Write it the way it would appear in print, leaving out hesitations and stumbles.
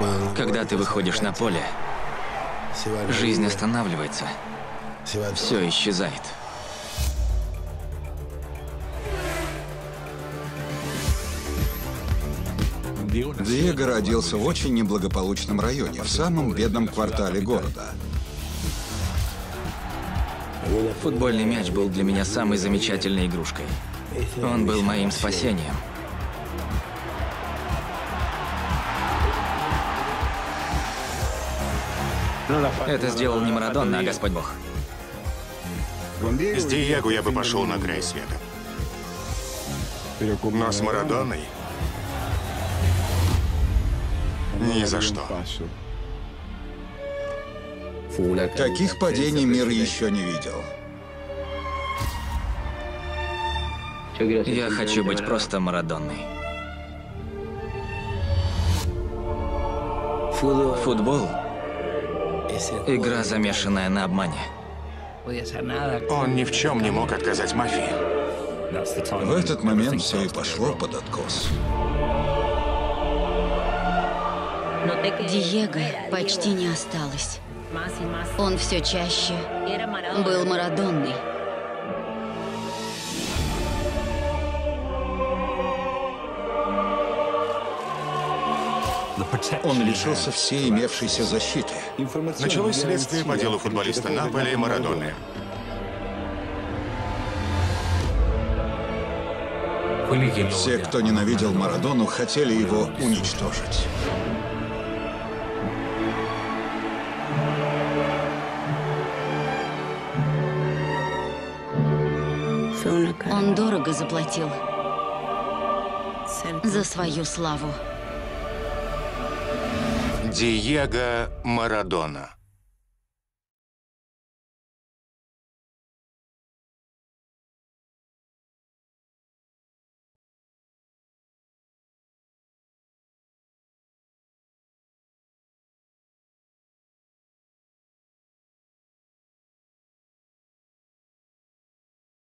Когда ты выходишь на поле, жизнь останавливается, все исчезает. Диего родился в очень неблагополучном районе, в самом бедном квартале города. Футбольный мяч был для меня самой замечательной игрушкой. Он был моим спасением. Это сделал не Марадона, а Господь Бог. С Диего я бы пошел на край света. Но с Марадоной ни за что. Таких падений мир еще не видел. Я хочу быть просто Марадонной. Футбол — игра, замешанная на обмане. Он ни в чем не мог отказать мафии. В этот момент все и пошло под откос. Диего почти не осталось. Он все чаще был Марадонной. Он лишился всей имевшейся защиты. Началось следствие по делу футболиста Наполи и Марадоны. Все, кто ненавидел Марадону, хотели его уничтожить. Он дорого заплатил за свою славу. Диего Марадона.